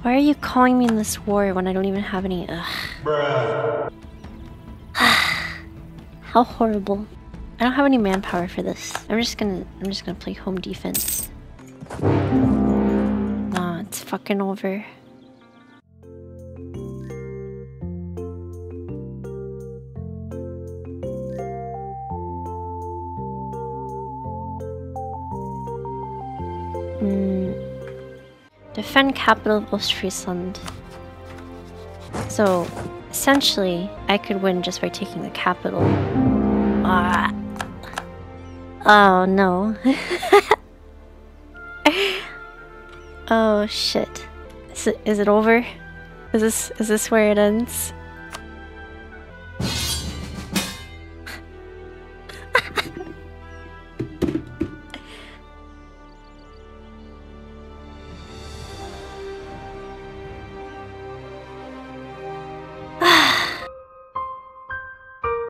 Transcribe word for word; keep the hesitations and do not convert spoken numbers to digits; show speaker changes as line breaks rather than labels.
Why are you calling me in this war when I don't even have any? Ugh.
Bruh.
How horrible. I don't have any manpower for this. I'm just gonna I'm just gonna play home defense. Nah, it's fucking over. Hmm. Defend capital of Ostfriesland. So essentially I could win just by taking the capital. Ah. Oh no. Oh shit. Is it, is it over? Is this is this where it ends?